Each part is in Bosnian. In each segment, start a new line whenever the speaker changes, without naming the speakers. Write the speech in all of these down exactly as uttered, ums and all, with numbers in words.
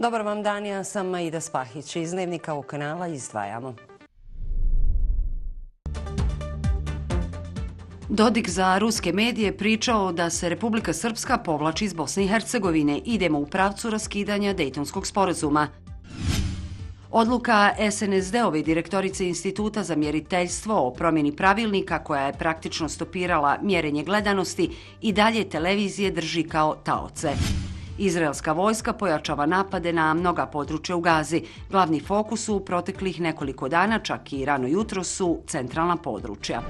Dobar vam dan, ja sam Aida Spahić. Iz Dnevnika ovog kanala izdvajamo. Dodik za ruske medije pričao da se Republika Srpska povlači iz Bosne i Hercegovine. Idemo u pravcu raskidanja Dejtonskog sporazuma. Odluka S N S D-ove direktorice Instituta za mjeriteljstvo o promjeni pravilnika koja je praktično stopirala mjerenje gledanosti i dalje televizije drži kao taoce. Izraelska vojska pojačava napade na mnoga područja u Gazi. Glavni fokus u proteklih nekoliko dana, čak i rano jutro, su centralna područja.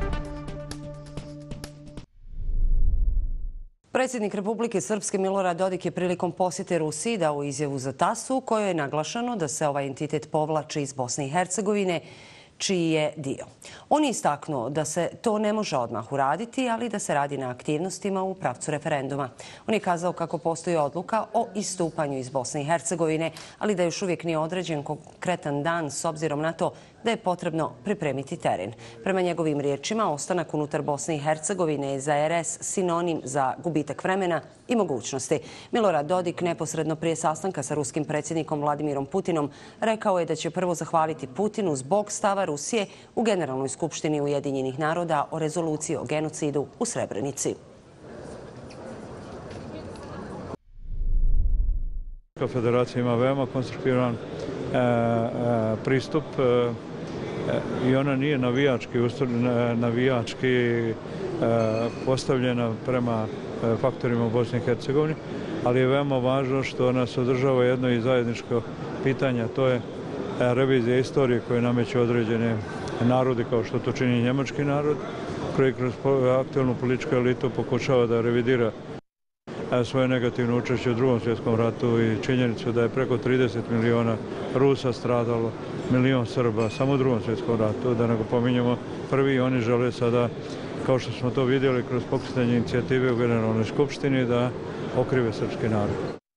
Predsjednik Republike Srpske Milorad Dodik je prilikom posjete Rusiji dao izjavu za tasu u kojoj je naglašeno da se ovaj entitet povlači iz Bosne i Hercegovine, čiji je dio. On je istaknuo da se to ne može odmah uraditi, ali da se radi na aktivnostima u pravcu referenduma. On je kazao kako postoji odluka o istupanju iz Bosne i Hercegovine, ali da još uvijek nije određen konkretan dan s obzirom na to da je potrebno pripremiti teren. Prema njegovim riječima, ostanak unutar Bosne i Hercegovine je za R S sinonim za gubitak vremena i mogućnosti. Milorad Dodik neposredno prije sastanka sa ruskim predsjednikom Vladimirom Putinom rekao je da će prvo zahvaliti Putinu zbog stava Rusije u Generalnoj skupštini Ujedinjenih naroda o rezoluciji o genocidu u Srebrenici.
Federacija ima veoma konstruktivan pristup i ona nije navijački, navijački postavljena prema faktorima u Bosni i Hercegovini, ali je veoma važno što nas održava jedno i zajedničko pitanje, to je revizija istorije koje nameće određene narodi kao što to čini njemački narod, koji kroz aktualnu političku elitu pokušava da revidira svoje negativno učešće u Drugom svjetskom ratu i činjenicu da je preko trideset miliona Rusa stradalo, milion Srba samo u Drugom svjetskom ratu, da nego pominjemo prvi, oni žele sada, kao što smo to vidjeli kroz pokretanje inicijative u Generalnoj skupštini, da okrive srpski narod.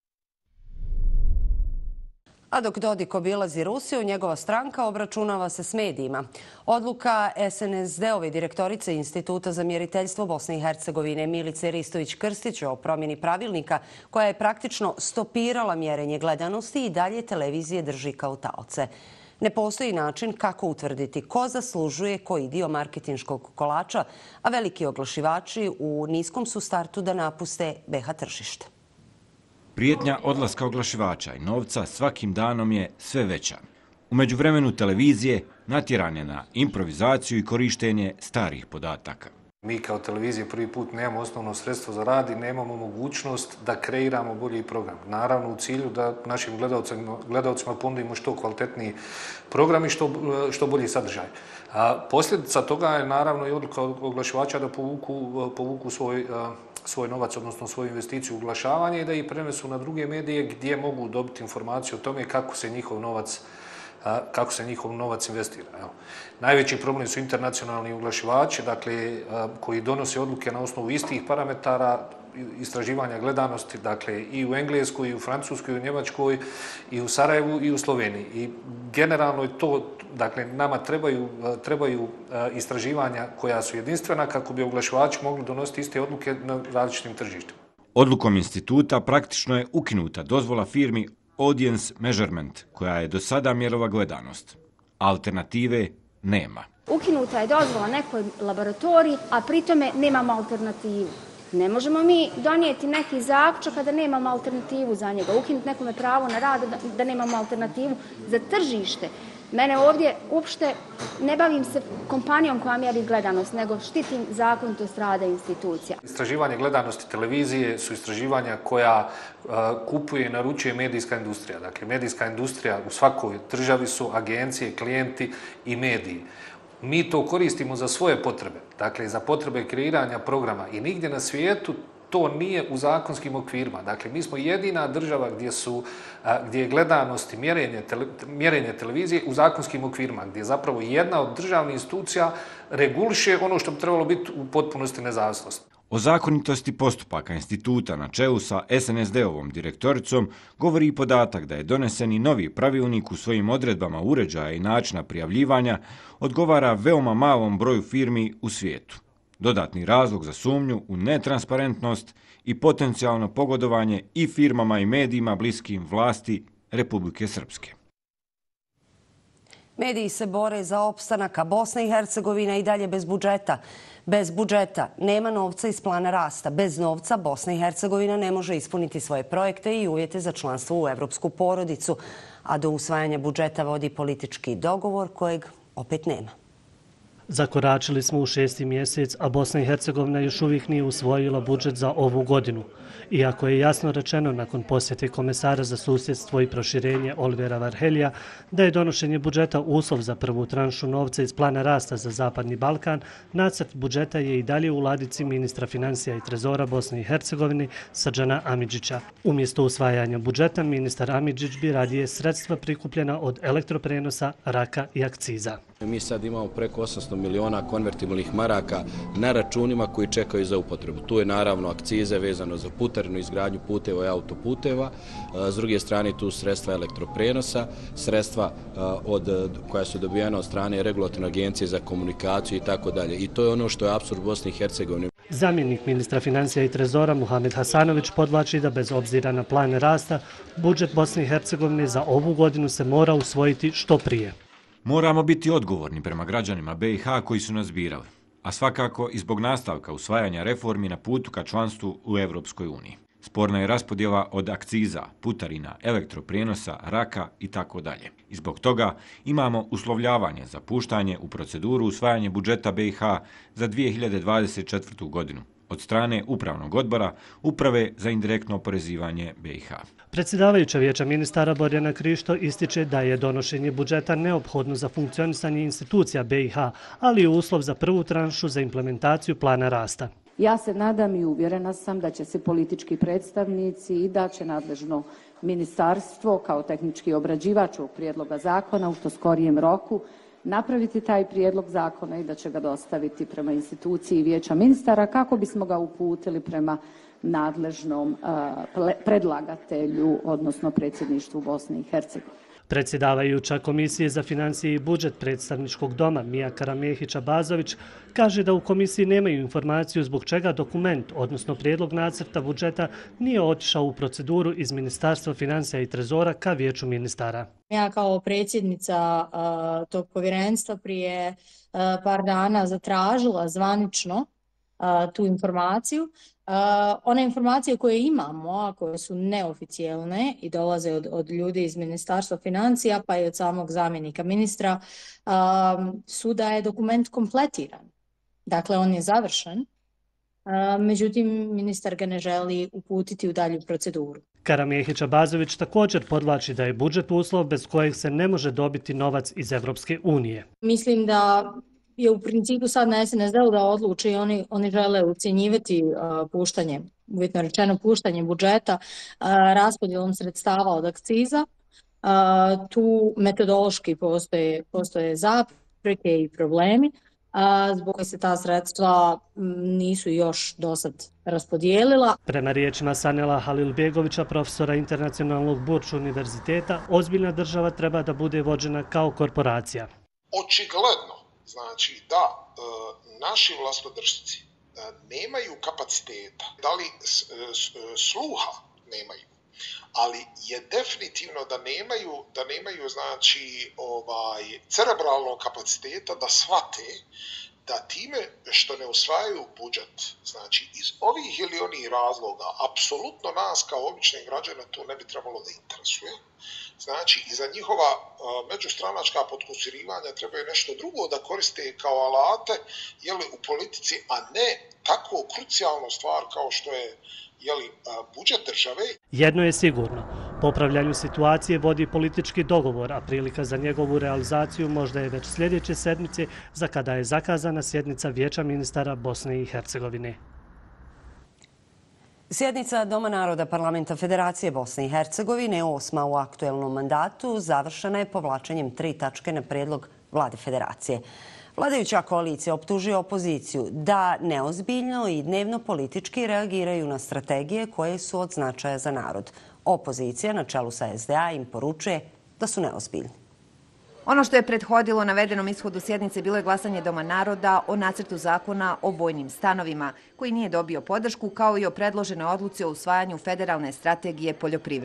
A dok Dodik obilazi Rusiju, njegova stranka obračunava se s medijima. Odluka S N S D-ove direktorice Instituta za mjeriteljstvo Bosne i Hercegovine Milice Ristović-Krstić o promjeni pravilnika koja je praktično stopirala mjerenje gledanosti i dalje televizije drži kao taoce. Ne postoji način kako utvrditi ko zaslužuje koji dio marketinškog kolača, a veliki oglašivači u niskom su startu da napuste B H tržište.
Prijetnja odlaska oglašivača i novca svakim danom je sve veća. U međuvremenu televizije natjeran je na improvizaciju i korištenje starih podataka.
Mi kao televizije prvi put nemamo osnovno sredstvo za rad i nemamo mogućnost da kreiramo bolji program. Naravno u cilju da našim gledalcima, gledalcima ponudimo što kvalitetniji program i što, što bolji sadržaj. A posljedica toga je naravno i odluka oglašivača da povuku, povuku svoj svoj novac, odnosno svoju investiciju u oglašavanje i da ih prenesu na druge medije gdje mogu dobiti informaciju o tome kako se njihov novac, kako se njihov novac investira. Evo. Najveći problem su internacionalni oglašivači, dakle, koji donose odluke na osnovu istih parametara istraživanja gledanosti, dakle, i u Engleskoj, i u Francuskoj, i u Njemačkoj, i u Sarajevu, i u Sloveniji. I generalno je to, dakle, nama trebaju, trebaju istraživanja koja su jedinstvena kako bi oglašivači mogli donositi iste odluke na različitim tržištima.
Odlukom instituta praktično je ukinuta dozvola firmi Audience Measurement, koja je do sada mjerila gledanost. Alternative nema.
Ukinuta je dozvola nekoj laboratoriji, a pritome nemamo alternativu. Ne možemo mi donijeti neki zaključak kada nemamo alternativu za njega, ukinuti nekome pravo na rad da nemamo alternativu za tržište. Mene ovdje uopšte ne bavim se kompanijom koja mjeri gledanost, nego štitim zakonitost rada institucija.
Istraživanje gledanosti televizije su istraživanja koja uh, kupuje i naručuje medijska industrija. Dakle, medijska industrija u svakoj državi su agencije, klijenti i mediji. Mi to koristimo za svoje potrebe, dakle za potrebe kreiranja programa i nigdje na svijetu to nije u zakonskim okvirima. Dakle, mi smo jedina država gdje, su, gdje je gledanost i mjerenje, tele, mjerenje televizije u zakonskim okvirima, gdje je zapravo jedna od državnih institucija reguliše ono što bi trebalo biti u potpunosti nezavisnost.
O zakonitosti postupaka instituta na čelu sa S N S D-ovom direktoricom govori i podatak da je donesen i novi pravilnik u svojim odredbama uređaja i načina prijavljivanja odgovara veoma malom broju firmi u svijetu. Dodatni razlog za sumnju u netransparentnost i potencijalno pogodovanje i firmama i medijima bliskim vlasti Republike Srpske.
Mediji se bore za opstanak, a Bosna i Hercegovina i dalje bez budžeta. Bez budžeta nema novca iz plana rasta. Bez novca Bosna i Hercegovina ne može ispuniti svoje projekte i uvjete za članstvo u evropsku porodicu, a do usvajanja budžeta vodi politički dogovor kojeg opet nema.
Zakoračili smo u šesti mjesec, a Bosna i Hercegovina još uvijek nije usvojila budžet za ovu godinu. Iako je jasno rečeno nakon posjete komesara za susjedstvo i proširenje Olivera Varhelija da je donošenje budžeta uslov za prvu tranšu novca iz plana rasta za Zapadni Balkan, nacrt budžeta je i dalje u ladici ministra financija i trezora Bosne i Hercegovine Srdžana Amidžića. Umjesto usvajanja budžeta, ministar Amidžić bi radije sredstva prikupljena od elektroprenosa, raka i akciza.
Mi sad imamo preko osamsto miliona konvertibilnih maraka na računima koji čekaju za upotrebu. Tu je naravno akcize vezano za putarinu, izgradnju puteva i autoputeva. S druge strane tu sredstva elektroprenosa, sredstva od, koja su dobijena od strane regulatorne agencije za komunikaciju i tako dalje. I to je ono što je apsurd Bosne i Hercegovine.
Zamjenik ministra financija i trezora Muhamed Hasanović podvlači da bez obzira na plan rasta, budžet Bosne i Hercegovine za ovu godinu se mora usvojiti što prije.
Moramo biti odgovorni prema građanima B i H koji su nas birali, a svakako i zbog nastavka usvajanja reformi na putu ka članstvu u Evropskoj uniji. Sporna je raspodjela od akciza, putarina, elektroprijenosa, raka i tako dalje. I zbog toga imamo uslovljavanje za puštanje u proceduru usvajanje budžeta B i H za dvije hiljade dvadeset četvrtu. godinu od strane Upravnog odbora Uprave za indirektno oporezivanje B i H.
Predsjedavajuća vijeća ministara Borjana Krišto ističe da je donošenje budžeta neophodno za funkcionisanje institucija B i H, ali i uslov za prvu tranšu za implementaciju plana rasta.
Ja se nadam i uvjerena sam da će se politički predstavnici i da će nadležno ministarstvo kao tehnički obrađivač ovog prijedloga zakona u što skorijem roku napraviti taj prijedlog zakona i da će ga dostaviti prema instituciji vijeća ministara kako bismo ga uputili prema nadležnom predlagatelju, odnosno predsjedništvu Bosne i Hercegovine.
Predsjedavajuća Komisije za financije i budžet predstavničkog doma Mija Karamehića-Bazović kaže da u komisiji nemaju informaciju zbog čega dokument, odnosno prijedlog nacrta budžeta, nije otišao u proceduru iz Ministarstva financija i trezora ka vijeću ministara.
Ja kao predsjednica uh, tog povjerenstva prije uh, par dana zatražila zvanično uh, tu informaciju. Uh, one informacije koje imamo, a koje su neoficijelne i dolaze od, od ljudi iz Ministarstva financija pa i od samog zamjenika ministra, uh, su da je dokument kompletiran. Dakle, on je završen, uh, međutim, ministar ga ne želi uputiti u dalju proceduru.
Karamehića-Bazović također podvlači da je budžet uslov bez kojeg se ne može dobiti novac iz Evropske unije.
Mislim da je u principu sad na S N S D-u da odluči i oni, oni žele ucjenjivati uh, puštanje, uvjetno rečeno puštanje budžeta uh, raspodjelom sredstava od akciza. Uh, tu metodološki postoje, postoje zapreke i problemi uh, zbog koje se ta sredstva nisu još do sad raspodijelila.
Prema riječima Sanela Halilbegovića, profesora Internacionalnog Burč univerziteta, ozbiljna država treba da bude vođena kao korporacija.
Očigledno znači da e, naši vlastodržci e, nemaju kapaciteta, da li s, s, sluha nemaju, ali je definitivno da nemaju, da nemaju znači ovaj cerebralnog kapaciteta da shvate da time što ne usvajaju budžet, znači iz ovih ili onih razloga, apsolutno nas kao obične građane to ne bi trebalo da interesuje. Znači, i za njihova uh, međustranačka potkusirivanja trebaju nešto drugo da koriste kao alate jeli, u politici, a ne tako krucijalnu stvar kao što je jeli, uh, budžet države.
Jedno je sigurno. Popravljanju situacije vodi politički dogovor, a prilika za njegovu realizaciju možda je već sljedeće sedmice za kada je zakazana sjednica Vijeća ministara Bosne i Hercegovine.
Sjednica Doma naroda Parlamenta Federacije Bosne i Hercegovine, osma u aktuelnom mandatu, završena je povlačenjem tri tačke na prijedlog Vlade Federacije. Vladajuća koalicija optužuje opoziciju da neozbiljno i dnevno politički reagiraju na strategije koje su od značaja za narod. Opozicija na čelu sa S D A im poručuje da su neozbiljni.
Ono što je prethodilo navedenom ishodu sjednice bilo je glasanje Doma naroda o nacrtu zakona o vojnim stanovima, koji nije dobio podršku, kao i o predloženoj odluci o usvajanju federalne strategije poljoprivrede.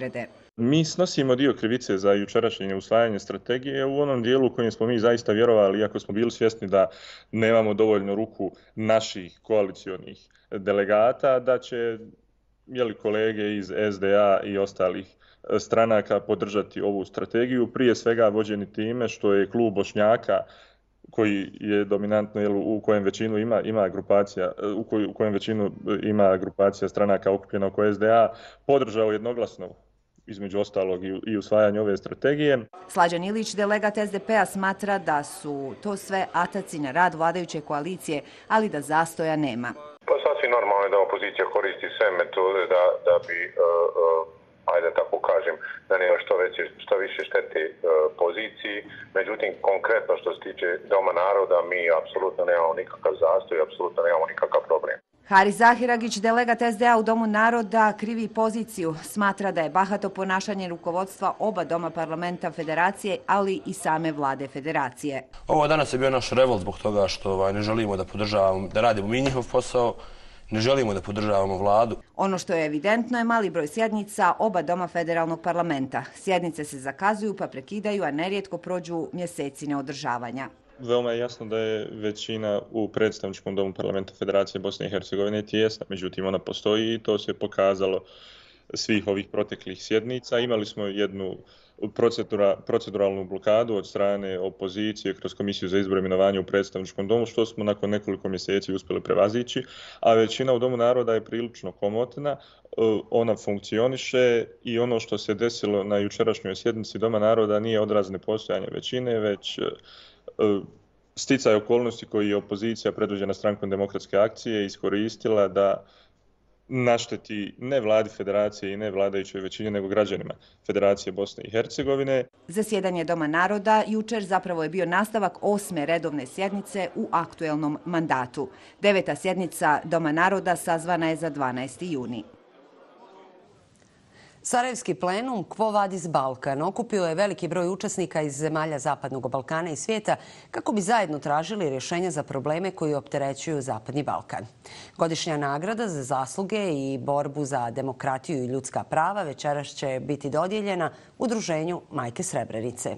Mi snosimo dio krivice za jučerašnje usvajanje strategije u onom dijelu u kojem smo mi zaista vjerovali, iako smo bili svjesni da nemamo dovoljno ruku naših koalicijonih delegata, da će jeli, kolege iz S D A i ostalih stranaka podržati ovu strategiju, prije svega vođeni time što je klub Bošnjaka, koji je dominantno jel, u kojem većinu ima ima grupacija u, koj, u kojem većinu ima grupacija stranaka okupljena oko S D A, podržao jednoglasno između ostalog i usvajanje ove strategije.
Slađan Ilić, delegat S D P-a, smatra da su to sve ataci na rad vladajuće koalicije, ali da zastoja nema.
Pa sasvim normalno je da opozicija koristi sve metode da, da bi, uh, uh, ajde tako kažem, da nema što, veće, što više štete uh, poziciji. Međutim, konkretno što se tiče Doma naroda, mi apsolutno nemamo nikakav zastoj, apsolutno nemamo nikakav problem.
Haris Zahiragić, delegat S D A u Domu naroda, krivi poziciju. Smatra da je bahato ponašanje rukovodstva oba doma parlamenta federacije, ali i same vlade federacije.
Ovo danas je bio naš revolt zbog toga što ovaj, ne želimo da podržavamo, da radimo mi njihov posao, ne želimo da podržavamo vladu.
Ono što je evidentno je mali broj sjednica oba doma federalnog parlamenta. Sjednice se zakazuju pa prekidaju, a nerijetko prođu mjeseci neodržavanja.
Veoma je jasno da je većina u predstavničkom domu parlamenta Federacije Bosne i Hercegovine tijesna, međutim ona postoji i to se pokazalo svih ovih proteklih sjednica. Imali smo jednu procedura, proceduralnu blokadu od strane opozicije kroz Komisiju za izbor i imenovanje u predstavničkom domu, što smo nakon nekoliko mjeseci uspjeli prevazići, a većina u Domu naroda je prilično komotna, ona funkcioniše i ono što se desilo na jučerašnjoj sjednici Doma naroda nije odraz nepostojanja većine, već sticaj okolnosti koji je opozicija predvođena Strankom demokratske akcije iskoristila da našteti ne vladi federacije i ne vladajućoj većini, nego građanima Federacije Bosne i Hercegovine.
Zasjedanje Doma naroda jučer zapravo je bio nastavak osme redovne sjednice u aktuelnom mandatu. Deveta sjednica Doma naroda sazvana je za dvanaesti juni.
Sarajevski plenum Quo Vadis Balkan okupio je veliki broj učesnika iz zemalja Zapadnog Balkana i svijeta kako bi zajedno tražili rješenja za probleme koji opterećuju Zapadni Balkan. Godišnja nagrada za zasluge i borbu za demokratiju i ljudska prava večeras će biti dodijeljena Udruženju Majke Srebrenice.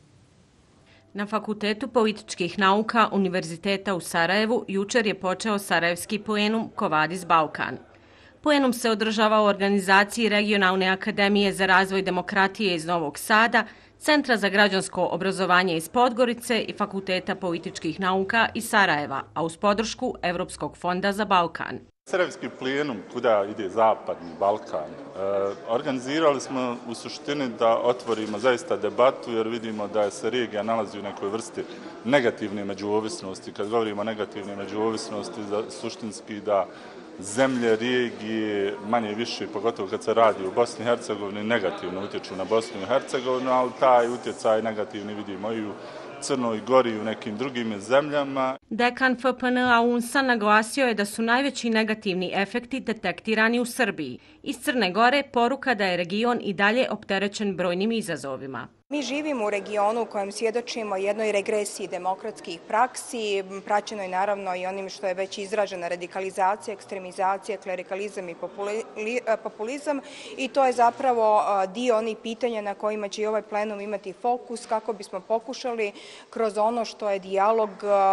Na Fakultetu političkih nauka Univerziteta u Sarajevu jučer je počeo Sarajevski plenum Quo Vadis Balkan. Plenum se održava u organizaciji Regionalne akademije za razvoj demokratije iz Novog Sada, Centra za građansko obrazovanje iz Podgorice i Fakulteta političkih nauka iz Sarajeva, a uz podršku Evropskog fonda za Balkan.
Sarajevski plenum, kuda ide Zapadni Balkan, e, organizirali smo u suštini da otvorimo zaista debatu, jer vidimo da se regija nalazi u nekoj vrsti negativne međuovisnosti. Kad govorimo o negativne međuovisnosti, suštinski da zemlje, regije, manje i više, pogotovo kad se radi u Bosni i Hercegovini, negativno utječu na Bosnu i Hercegovinu, ali taj utjecaj negativni vidimo i u Crnoj Gori i u nekim drugim zemljama.
Dekan F P N A U N S A naglasio je da su najveći negativni efekti detektirani u Srbiji. Iz Crne Gore poruka da je region i dalje opterećen brojnim izazovima.
Mi živimo u regionu u kojem svjedočimo jednoj regresiji demokratskih praksi, praćenoj naravno i onim što je već izražena radikalizacija, ekstremizacija, klerikalizam i populizam, i to je zapravo dio onih pitanja na kojima će i ovaj plenum imati fokus kako bismo pokušali kroz ono što je dijalog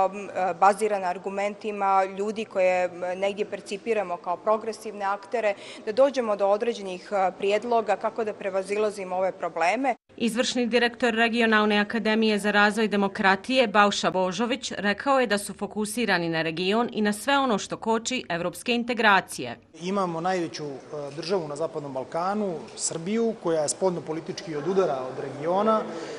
baziran na argumentima ljudi koje negdje percipiramo kao progresivne aktere, da dođemo do određenih prijedloga kako da prevazilazimo ove probleme.
Izvršni direktor Regionalne akademije za razvoj demokratije Balša Božović rekao je da su fokusirani na region i na sve ono što koči evropske integracije.
Imamo najveću državu na Zapadnom Balkanu, Srbiju, koja je spoljno politički od udara od regiona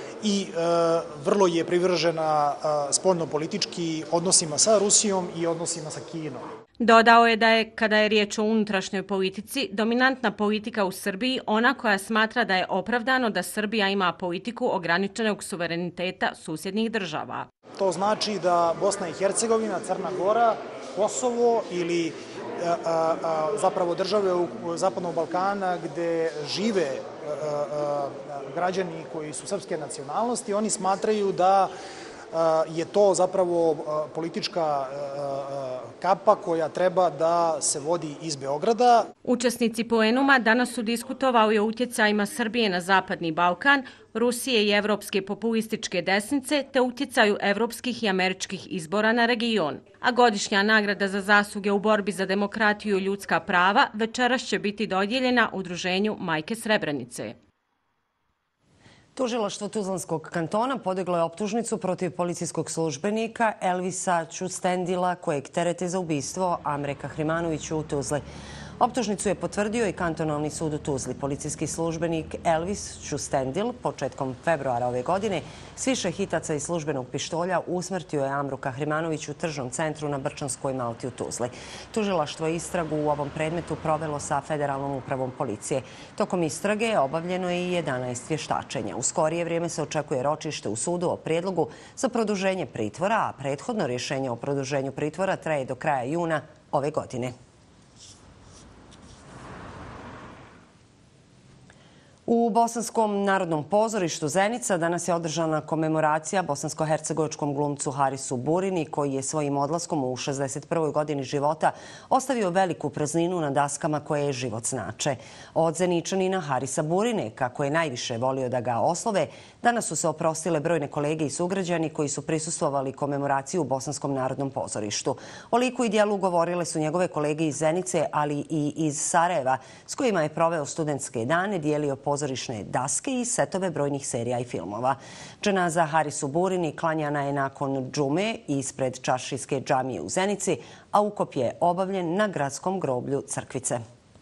i e, vrlo je privržena e, spoljno politički odnosima sa Rusijom i odnosima sa Kinom.
Dodao je da je, kada je riječ o unutrašnjoj politici, dominantna politika u Srbiji ona koja smatra da je opravdano da Srbija ima politiku ograničenog suvereniteta susjednih država.
To znači da Bosna i Hercegovina, Crna Gora, Kosovo ili a, a, a, zapravo države u Zapadnog Balkana gdje žive a, a, građani koji su srpske nacionalnosti, oni smatraju da je to zapravo politička kapa koja treba da se vodi iz Beograda.
Učesnici plenuma danas su diskutovali o utjecajima Srbije na Zapadni Balkan, Rusije i evropske populističke desnice te utjecaju evropskih i američkih izbora na region. A godišnja nagrada za zasluge u borbi za demokratiju i ljudska prava večeras će biti dodijeljena udruženju Majke Srebrenice.
Tužilaštvo Tuzlanskog kantona podiglo je optužnicu protiv policijskog službenika Elvisa Ćustendila, kojeg terete za ubistvo Amre Kahrimanovića u Tuzli. Optužnicu je potvrdio i kantonalni sud u Tuzli. Policijski službenik Elvis Ćustendil početkom februara ove godine s više hitaca i službenog pištolja usmrtio je Amru Kahrimanović u tržnom centru na Brčanskoj Malti u Tuzli. Tužilaštvo je istragu u ovom predmetu provelo sa Federalnom upravom policije. Tokom istrage obavljeno je i jedanaest vještačenja. U skorije vrijeme se očekuje ročište u sudu o prijedlogu za produženje pritvora, a prethodno rješenje o produženju pritvora traje do kraja juna ove godine. U Bosanskom narodnom pozorištu Zenica danas je održana komemoracija bosansko-hercegovačkom glumcu Harisu Burini, koji je svojim odlaskom u šezdeset prvoj godini života ostavio veliku prazninu na daskama koje život znače. Od Zeničanina Harisa Burine, kako je najviše volio da ga oslove, danas su se oprostile brojne kolege i sugrađani koji su prisustvovali komemoraciji u Bosanskom narodnom pozorištu. O liku i dijelu govorile su njegove kolege iz Zenice, ali i iz Sarajeva, s kojima je proveo studentske dane, dijelio pozorišne daske i setove brojnih serija i filmova. Dženaza Harisu Burini klanjana je nakon džume ispred Čaršijske džamije u Zenici, a ukop je obavljen na gradskom groblju Crkvice.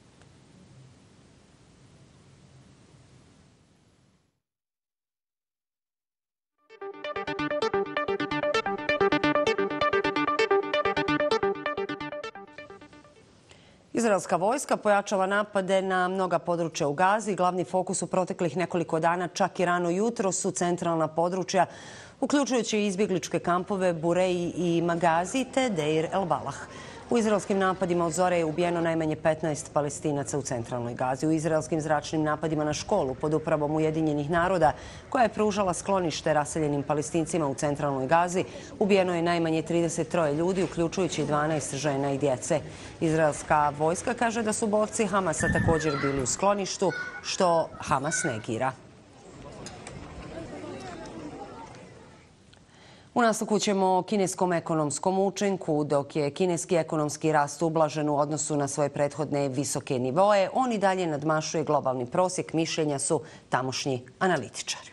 Izraelska vojska pojačava napade na mnoga područja u Gazi. Glavni fokus u proteklih nekoliko dana, čak i rano jutro, su centralna područja, uključujući izbjegličke kampove Bureji i Magazi te Deir el Balah. U izraelskim napadima od zore je ubijeno najmanje petnaest Palestinaca u centralnoj Gazi. U izraelskim zračnim napadima na školu pod upravom Ujedinjenih naroda, koja je pružala sklonište raseljenim Palestincima u centralnoj Gazi, ubijeno je najmanje trideset troje ljudi, uključujući dvanaest žena i djece. Izraelska vojska kaže da su borci Hamasa također bili u skloništu, što Hamas negira. U nastavku ćemo o kineskom ekonomskom učinku. Dok je kineski ekonomski rast ublažen u odnosu na svoje prethodne visoke nivoe, on i dalje nadmašuje globalni prosjek, mišljenja su tamošnji analitičari.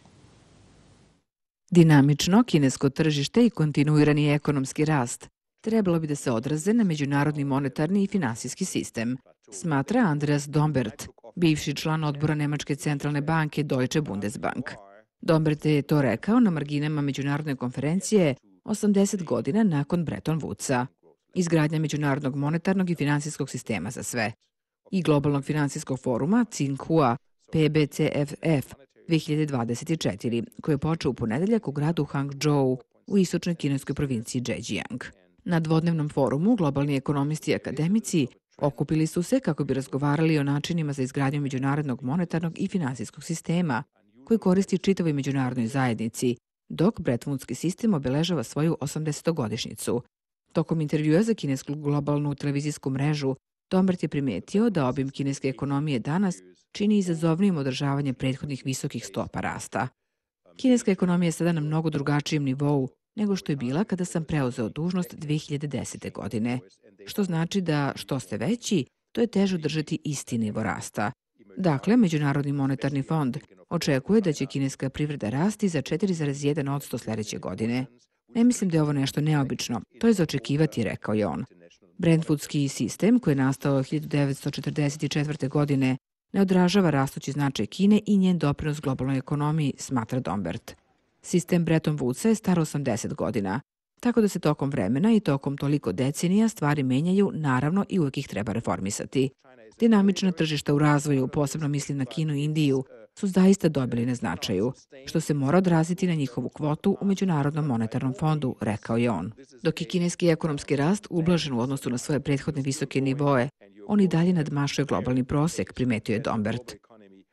Dinamično kinesko tržište i kontinuirani ekonomski rast trebalo bi da se odraze na međunarodni monetarni i finansijski sistem, smatra Andreas Dombert, bivši član odbora Nemačke centralne banke Deutsche Bundesbank. Dombert je to rekao na marginama međunarodne konferencije osamdeset godina nakon Bretton Woodsa, izgradnja međunarodnog monetarnog i finansijskog sistema za sve i globalnog finansijskog foruma Tsinghua P B C F F dve hiljade dvadeset četiri, koji je počeo u ponedeljak u gradu Hangzhou u istočnoj kineskoj provinciji Zhejiang. Na dvodnevnom forumu globalni ekonomisti i akademici okupili su se kako bi razgovarali o načinima za izgradnju međunarodnog monetarnog i finansijskog sistema koji koristi čitavoj međunarodnoj zajednici, dok Brettonwoodski sistem obeležava svoju osamdesetogodišnjicu. Tokom intervjua za kinesku globalnu televizijsku mrežu, Dombert je primetio da obim kineske ekonomije danas čini izazovnijim održavanje prethodnih visokih stopa rasta. Kineska ekonomija je sada na mnogo drugačijem nivou nego što je bila kada sam preuzeo dužnost dve hiljade desete. godine, što znači da što ste veći, to je teže održati isti nivo rasta. Dakle, Međunarodni monetarni fond očekuje da će kineska privreda rasti za četiri zarez jedan posto sljedeće godine. Ne mislim da je ovo nešto neobično, to je za očekivati, rekao je on. Brentwoodski sistem, koji je nastao hiljadu devetsto četrdeset četvrte. godine, ne odražava rastući značaj Kine i njen doprinos globalnoj ekonomiji, smatra Dombert. Sistem Bretton Woodsa je star osamdeset godina, tako da se tokom vremena i tokom toliko decenija stvari menjaju, naravno i uvijek ih treba reformisati. Dinamična tržišta u razvoju, posebno mislim na Kinu i Indiju, su zaista dobili na značaju, što se mora odraziti na njihovu kvotu u Međunarodnom monetarnom fondu, rekao je on. Dok je kineski ekonomski rast ublažen u odnosu na svoje prethodne visoke nivoe, on i dalje nadmašuje globalni prosjek, primetio je Dombert.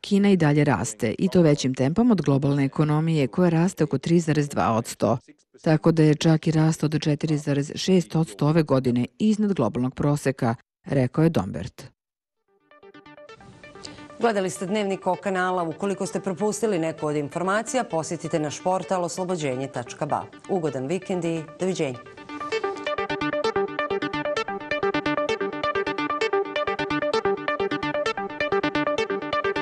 Kina i dalje raste i to većim tempom od globalne ekonomije koja raste oko tri zarez dva posto. Tako da je čak i rast od četiri zarez šest posto ove godine iznad globalnog proseka, rekao je Dombert.
Gledali ste Dnevnik O kanala. Ukoliko ste propustili neku od informacija, posjetite naš portal oslobođenje tačka ba. Ugodan vikend i doviđenja.